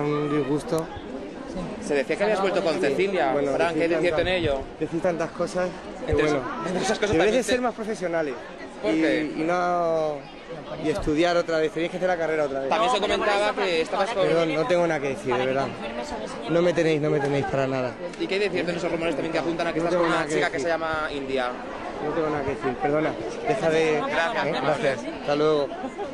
un disgusto. Se decía que habías vuelto con Cecilia. Bueno, Fran, ¿qué es cierto en ello? Decir tantas cosas. Entre Bueno, esas cosas deberéis de también ser más profesionales. ¿Por qué? Y estudiar otra vez. Tenéis que hacer la carrera otra vez. También se comentaba que estabas con... Perdón, no tengo nada que decir, de verdad. No me tenéis para nada. ¿Y qué hay de cierto en esos rumores también que apuntan a que estás con una chica que se llama India? No tengo nada que decir, perdona. Deja de... Gracias. Gracias. Hasta luego.